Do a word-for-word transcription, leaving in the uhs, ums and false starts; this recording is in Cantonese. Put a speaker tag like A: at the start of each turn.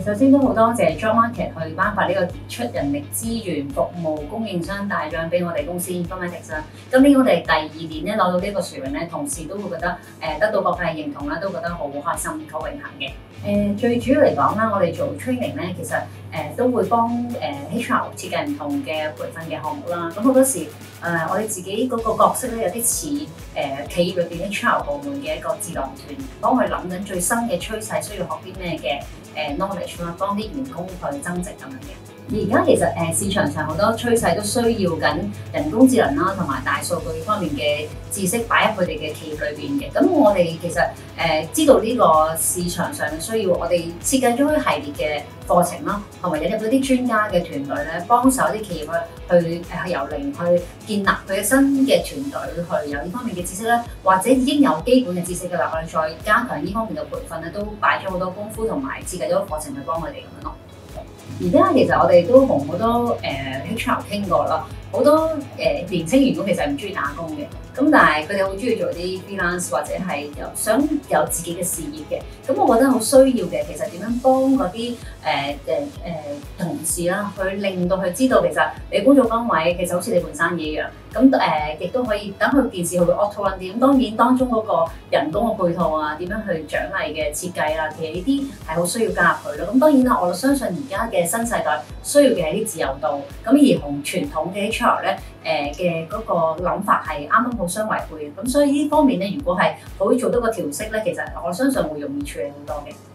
A: 首先都好多謝 Job Market 去頒發呢個傑出人力資源服務供應商大獎俾我哋公司 Informatics 啦。今年我哋第二年咧攞到呢個殊榮咧，同事都會覺得誒、呃、得到國際認同啦，都覺得好開心、好榮幸嘅。誒、呃、最主要嚟講啦，我哋做 training 咧，其實誒、呃、都會幫誒、呃、H R 設計唔同嘅培訓嘅項目啦。咁好多時誒、呃、我哋自己嗰個角色咧有啲似誒企業裏邊 H R 部門嘅一個智囊團，幫佢諗緊最新嘅趨勢需要學啲咩嘅。誒 knowledge 啦，幫啲員工去增值咁樣嘅。而家其實誒市場上好多趨勢都需要緊人工智能啦，同埋大數據方面嘅知識擺入佢哋嘅企業裏邊嘅。咁我哋其實誒、呃、知道呢個市場上嘅需要，我哋設計咗一系列嘅課程啦，同埋引入咗啲專家嘅團隊咧，幫手啲企業去去誒由零去建立佢嘅新嘅團隊，去有呢方面嘅知識咧，或者已經有基本嘅知識嘅啦，我哋再加強呢方面嘅培訓咧，都擺咗好多功夫同埋設計咗課程去幫佢哋咁樣咯。而家其實我哋都同好多誒 H R 傾過啦，好多誒、呃、年輕員工其實唔中意打工嘅，咁但係佢哋好中意做啲 freelance 或者係有想有自己嘅事業嘅，咁我覺得好需要嘅，其實點樣幫嗰啲誒誒誒同事啦，去令到佢知道其實你工作崗位其實好似你盤生意一樣，咁誒亦都可以等佢件事去 auto run 啲，咁當然當中嗰個人工嘅配套啊，點樣去獎勵嘅設計啊，其實呢啲係好需要加入佢咯。咁當然啦，我相信而家嘅新世代需要嘅係啲自由度，咁而同傳統嘅 H R 咧誒嘅嗰個諗法係啱啱好相違背嘅，咁所以呢方面咧，如果係可以做到個調適咧，其實我相信會容易處理好多嘅。